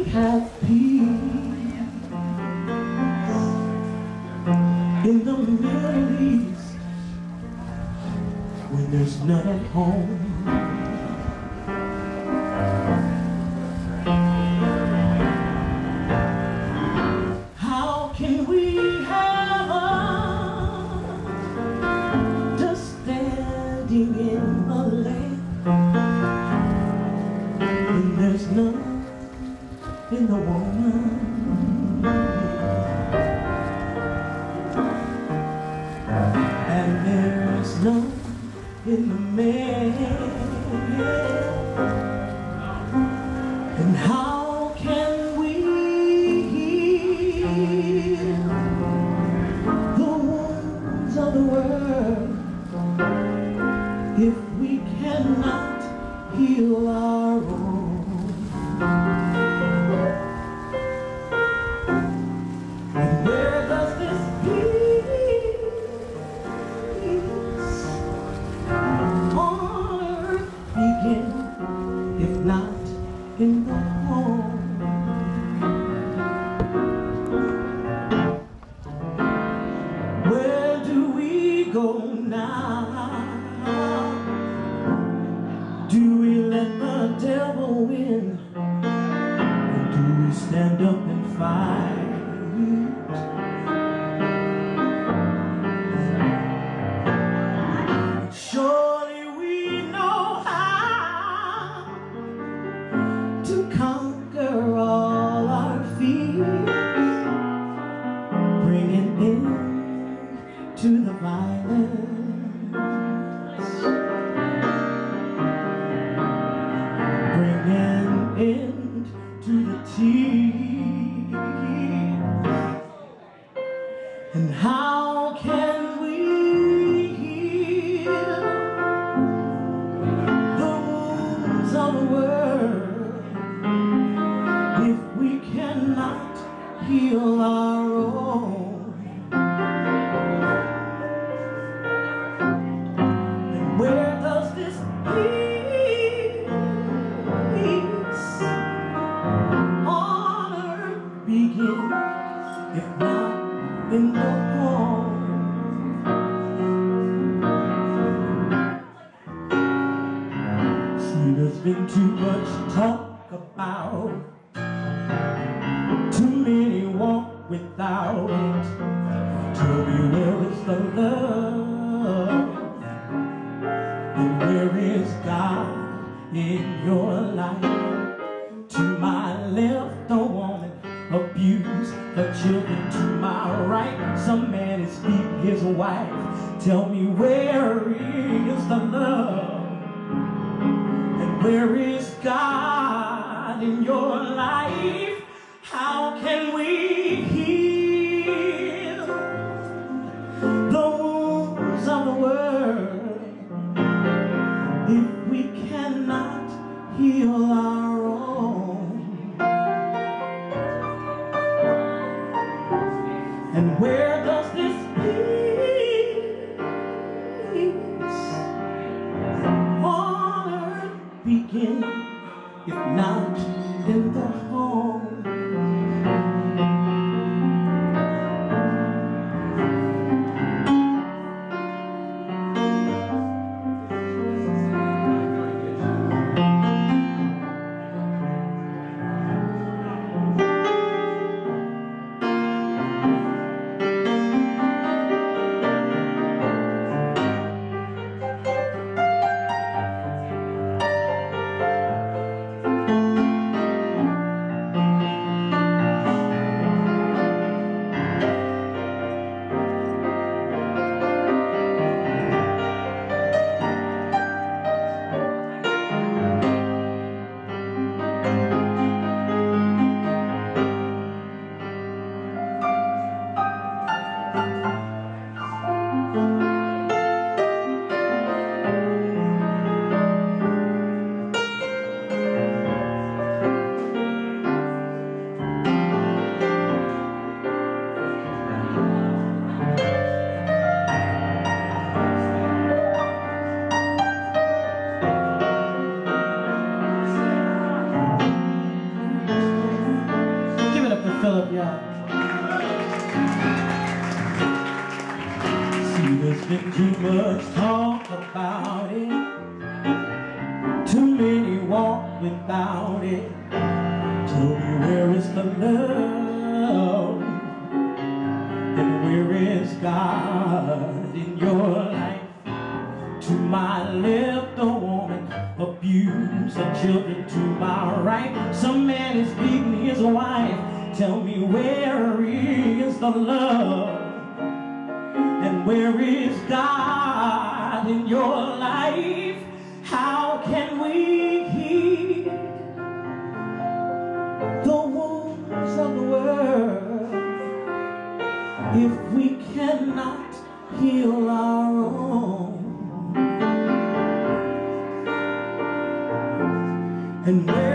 have peace in the Middle East when there's none at home. How can we have understanding in the land when there's none in the woman? And there's none in the man. And how can we heal the wounds of the world if we cannot heal our own? And where does this peace on earth begin if not in the home? Where do we go now? Do we let the devil win? Or do we stand up and fight? Surely we know how to conquer all our fears, bring an end to the violence, bring an end to the tears. And how can we heal the wounds of the world if we cannot heal our own? And where does this peace on earth begin if not in the home? See, there's been too much talk about, too many walk without it. Tell me, where is the love? And where is God in your life? To my left, a woman abuse her children. To my right, some man is beating his wife. Tell me, where is the love? And where is God in your life? How can we heal the wounds of the world if we cannot heal our own? And where does this peace on earth begin if not in the home? There's been too much talk about it, too many walk without it. Tell me, where is the love? And where is God in your life? To my left, a woman abuse her children. To my right, some man is beating his wife. Tell me, where is the love? And where is God in your life? How can we heal the wounds of the world if we cannot heal our own? And